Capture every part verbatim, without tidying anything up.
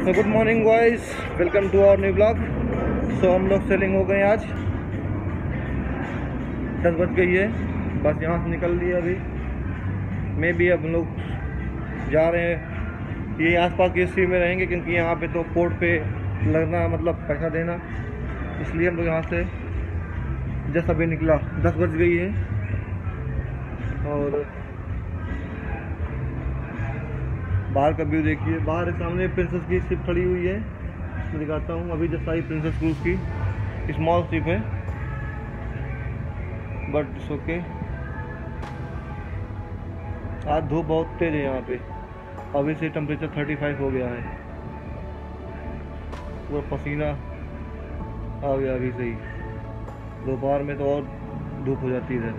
तो good morning boys, welcome to our new blog. So हम लोग सेलिंग हो गए आज, दस बज गई है, बस यहाँ से निकल लिया अभी। मैं भी अब हम लोग जा रहे हैं, ये आसपास के सी में रहेंगे क्योंकि यहाँ पे तो पोर्ट पे लगना मतलब पैसा देना, इसलिए हम लोग यहाँ से जस्ट अभी निकला। दस बज गई है और बाहर का व्यू देखिए। बाहर सामने प्रिंसेस की शिप खड़ी हुई है, मैं दिखाता हूँ। अभी जस्ट आई प्रिंसेस क्रूज की, स्मॉल शिप है बट इट्स ओके। आज धूप बहुत तेज है यहाँ पे, अभी से टेम्परेचर पैंतीस हो गया है, पूरा पसीना आ गया अभी से ही। दोपहर में तो और धूप हो जाती है।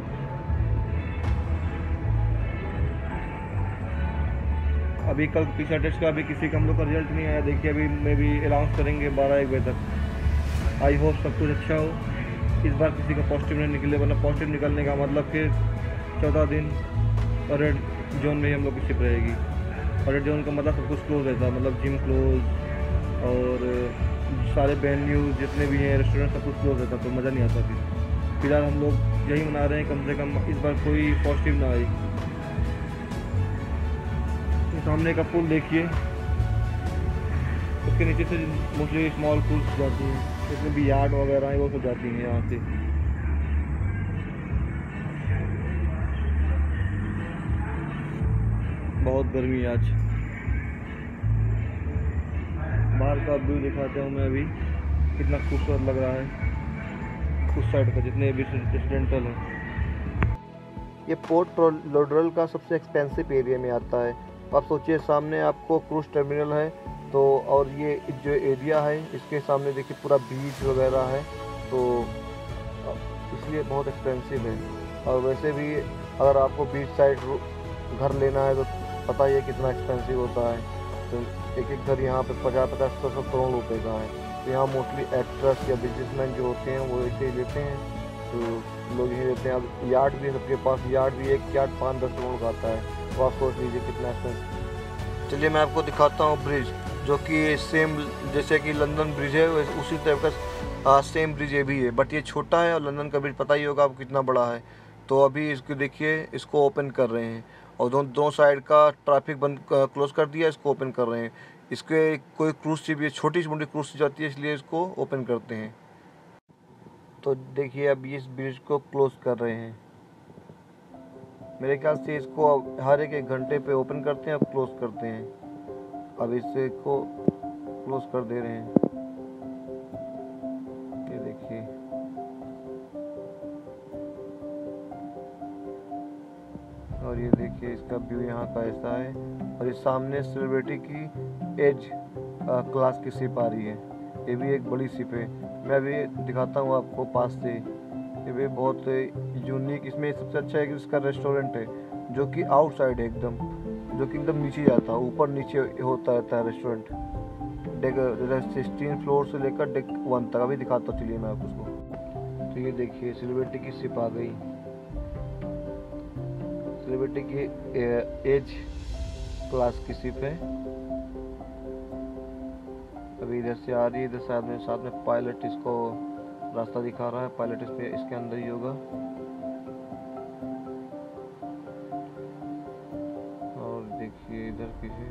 अभी कल पिछला टेस्ट का अभी किसी का हम लोग का रिजल्ट नहीं आया, देखिए अभी मैं भी अनाउंस करेंगे बारह एक बजे तक। आई होप सब कुछ अच्छा हो। इस बार किसी का पॉजिटिव नहीं निकले, वरना पॉजिटिव निकलने का मतलब फिर चौदह दिन और रेड जोन में ही हम लोग की शिप रहेगी। और रेड जोन का मतलब सब कुछ क्लोज रहता है, मतलब जिम क्लोज और सारे वेन्यू जितने भी हैं, रेस्टोरेंट सब कुछ क्लोज रहता, तो मज़ा नहीं आता। फिर फिलहाल हम लोग यही मना रहे हैं, कम से कम इस बार कोई पॉजिटिव ना आए। सामने का पुल देखिए, उसके नीचे से मोस्टली स्मॉल पुल्स जाती हैं, इसमें भी यार्ड वगैरह है वो सब जाती हैं यहाँ से। बहुत गर्मी है आज। बाहर का व्यू दिखाता हूँ मैं अभी, कितना खूबसूरत लग रहा है उस साइड का, जितने भी रेसिडेंटल हैं। ये पोर्ट लॉडरल का सबसे एक्सपेंसिव एरिया में आता है। आप सोचिए, सामने आपको क्रूज टर्मिनल है तो, और ये जो एरिया है इसके सामने देखिए पूरा बीच वगैरह है, तो इसलिए बहुत एक्सपेंसिव है। और वैसे भी अगर आपको बीच साइड घर लेना है तो पता ही है कितना एक्सपेंसिव होता है। तो एक एक घर यहाँ पे पचास पचास सौ सौ करोड़ रुपए का है। तो यहाँ मोस्टली एक्ट्रेस या बिजनेसमैन जो होते हैं वो ऐसे ही लेते हैं, तो लोग यही लेते हैं। अब यार्ड भी सबके पास, यार्ड भी एक यार्ड पाँच दस करोड़ का आता है, तो आप सोच लीजिए कितना एक्सपेंसिव। चलिए मैं आपको दिखाता हूँ ब्रिज, जो कि सेम जैसे कि लंदन ब्रिज है उसी टाइप का सेम ब्रिज ये भी है, बट ये छोटा है। और लंदन का ब्रिज पता ही होगा आपको कितना बड़ा है। तो अभी इसको देखिए, इसको ओपन कर रहे हैं और दोनों दोनों साइड का ट्रैफिक बंद क्लोज कर दिया, इसको ओपन कर रहे हैं। इसके कोई क्रूज शिप, ये छोटी सी मोटी क्रूज शिप जाती है, इसलिए इसको ओपन करते हैं। तो देखिए अभी इस ब्रिज को क्लोज कर रहे हैं। मेरे ख्याल से इसको हर एक एक घंटे पे ओपन करते हैं, अब क्लोज करते हैं। अब इसे को क्लोज कर दे रहे हैं, ये देखिए। और ये देखिए इसका व्यू यहाँ का ऐसा है। और इस सामने सेलिब्रिटी की एज क्लास की शिप आ रही है, ये भी एक बड़ी शिप है। मैं अभी दिखाता हूँ आपको पास से। ये भी बहुत यूनिक, इसमें सबसे अच्छा है कि इसका रेस्टोरेंट है जो कि आउटसाइड है एकदम, जो कि एकदम नीचे जाता है, ऊपर नीचे होता रहता है रेस्टोरेंट। डेक सिक्सटीन फ्लोर से लेकर डेक वन तक, अभी दिखाता हूँ, चलिए मैं आपको उसको। तो ये देखिए सेलिब्रिटी की शिप आ गई, सेलिब्रिटी की एज क्लास की शिप है। अभी इधर से आ रही है, इधर साथ में साथ में पायलट इसको रास्ता दिखा रहा है, पायलट इसमें इसके अंदर ही होगा। और देखिए इधर पीछे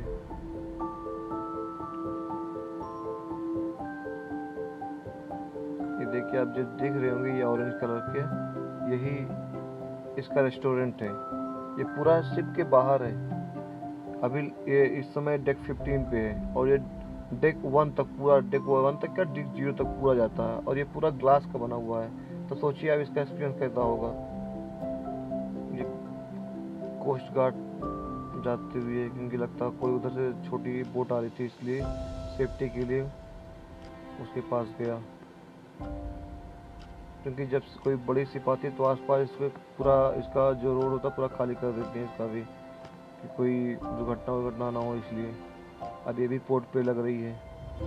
ये देखिए, आप जो देख रहे होंगे ये ऑरेंज कलर के, यही इसका रेस्टोरेंट है। ये पूरा शिप के बाहर है। अभी ये इस समय डेक फिफ्टीन पे है और ये डेक वन तक पूरा, डेक वन तक क्या डेक जीरो तक पूरा जाता है, और ये पूरा ग्लास का बना हुआ है। तो सोचिए अब इसका एक्सपीरियंस कैसा होगा। ये कोस्ट गार्ड जाते हुए, क्योंकि लगता है कोई उधर से छोटी बोट आ रही थी, इसलिए सेफ्टी के लिए उसके पास गया। क्योंकि जब कोई बड़ी शिप आती है तो आसपास इसमें पूरा इसका जो रोड होता है पूरा खाली कर देते हैं इसका भी, कि कोई दुर्घटना दुर्घटना ना हो, इसलिए। अब ये भी पोर्ट पे लग रही है।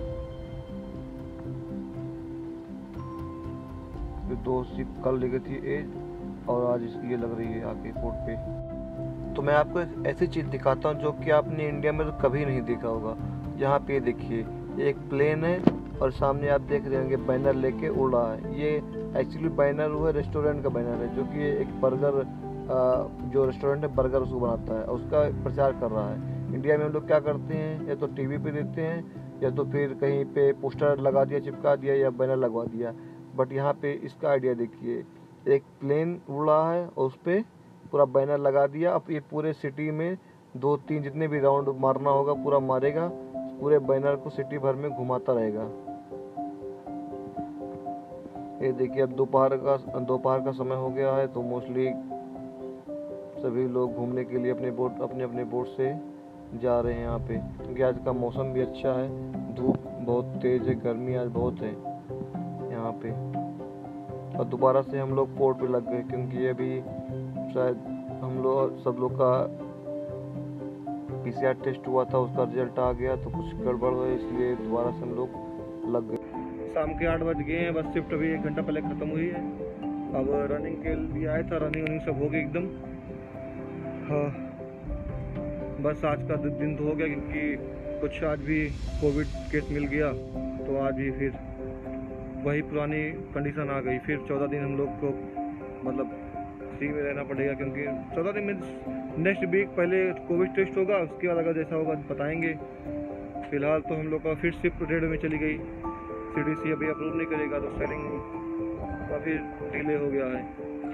ये दो शिप कल लगी थी एज, और आज ये लग रही है आके पोर्ट पे। तो मैं आपको एक ऐसी चीज़ दिखाता हूँ जो कि आपने इंडिया में तो कभी नहीं देखा होगा। यहाँ पे देखिए, एक प्लेन है और सामने आप देख रहे होंगे बैनर लेके उड़ रहा है। ये एक्चुअली बैनर वो है रेस्टोरेंट का बैनर है, जो कि एक बर्गर जो रेस्टोरेंट है बर्गर उसको बनाता है और उसका प्रचार कर रहा है। इंडिया में हम लोग क्या करते हैं, या तो टीवी पे देते हैं या तो फिर कहीं पे पोस्टर लगा दिया, चिपका दिया या बैनर लगवा दिया। बट यहाँ पे इसका आइडिया देखिए, एक प्लेन उड़ रहा है और उस पर पूरा बैनर लगा दिया। अब ये पूरे सिटी में दो तीन जितने भी राउंड मारना होगा पूरा मारेगा, पूरे बैनर को सिटी भर में घुमाता रहेगा। ये देखिए अब दोपहर का दोपहर का समय हो गया है, तो मोस्टली सभी लोग घूमने के लिए अपने बोट अपने अपने बोट से जा रहे हैं यहाँ पे, क्योंकि आज का मौसम भी अच्छा है। धूप बहुत तेज है, गर्मी आज बहुत है यहाँ पे। और दोबारा से हम लोग पोर्ट पे लग गए, क्योंकि अभी शायद हम लोग सब लोग का पीसीआर टेस्ट हुआ था, उसका रिजल्ट आ गया, तो कुछ गड़बड़ हुआ, इसलिए दोबारा से हम लोग लग गए। शाम के आठ बज गए हैं, बस शिफ्ट अभी एक घंटा पहले ख़त्म हुई है। अब रनिंग के लिए आया था, रनिंग वनिंग सब हो गई एकदम। हाँ, बस आज का दिन तो हो गया, क्योंकि कुछ आज भी कोविड केस मिल गया, तो आज भी फिर वही पुरानी कंडीशन आ गई। फिर चौदह दिन हम लोग को मतलब फ्री में रहना पड़ेगा, क्योंकि चौदह दिन में नेक्स्ट वीक पहले कोविड टेस्ट होगा, उसके बाद अगर जैसा होगा बताएंगे। फिलहाल तो हम लोग का फिर शिफ्ट रेड में चली गई, सीडीसी अभी अप्रूव नहीं करेगा, तो सेलिंग काफ़ी डिले हो गया है।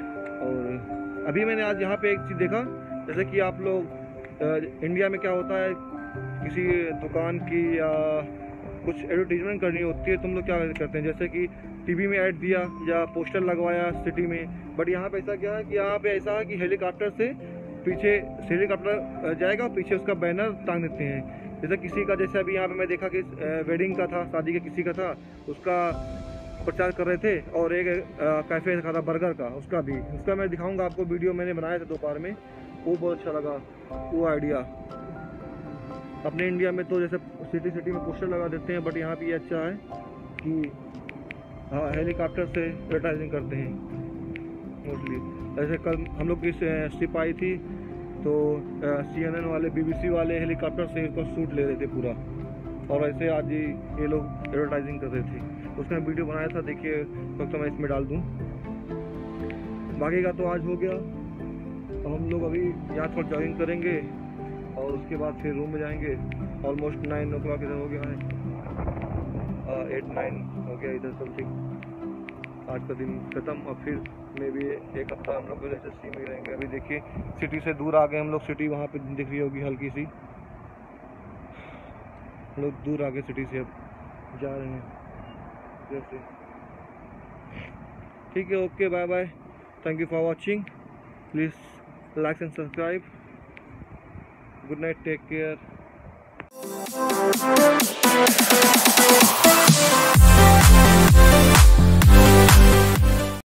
और अभी मैंने आज यहाँ पे एक चीज़ देखा, जैसे कि आप लोग इंडिया में क्या होता है, किसी दुकान की या कुछ एडवर्टीजमेंट करनी होती है, तुम लोग क्या करते हैं, जैसे कि टीवी में ऐड दिया या पोस्टर लगवाया सिटी में। बट यहाँ पे ऐसा क्या है कि यहाँ पे ऐसा है कि हेलीकॉप्टर से पीछे हेलीकॉप्टर जाएगा और पीछे उसका बैनर टांग देते हैं। जैसे किसी का, जैसे अभी यहाँ पे मैं देखा कि वेडिंग का था, शादी का किसी का था, उसका प्रचार कर रहे थे। और एक कैफ़े का था बर्गर का, उसका भी उसका मैं दिखाऊंगा आपको, वीडियो मैंने बनाया था दोपहर में, वो बहुत अच्छा लगा वो आइडिया। अपने इंडिया में तो जैसे सिटी सिटी में पोस्टर लगा देते हैं, बट यहाँ पे ये अच्छा है कि हाँ हेलीकॉप्टर से एडवर्टाइजिंग करते हैं मोस्टली। जैसे कल हम लोग की स्ट्रिप आई थी, तो सी एन एन वाले, बी बी सी वाले हेलीकॉप्टर से इसका शूट ले रहे थे पूरा, और ऐसे आज ही ये लोग एडवर्टाइजिंग कर रहे थे। उसका वीडियो बनाया था, देखिए तो, तो मैं इसमें डाल दूँ। बाकी का तो आज हो गया। तो हम लोग अभी यहाँ थोड़ा जॉगिंग करेंगे और उसके बाद फिर रूम में जाएंगे। ऑलमोस्ट नाइन ओ क्लॉक इधर हो गया है, एट नाइन हो गया इधर समथिंग। आज का दिन ख़त्म, और फिर में भी एक हफ्ता हम लोग को जैसे सी में रहेंगे। अभी देखिए सिटी से दूर आ गए हम लोग, सिटी वहाँ पे दिख रही होगी हल्की सी, हम लोग दूर आ गए सिटी से, अब जा रहे हैं जैसे। ठीक है, okay, bye bye, thank you for watching, please like and subscribe. Good night, take care.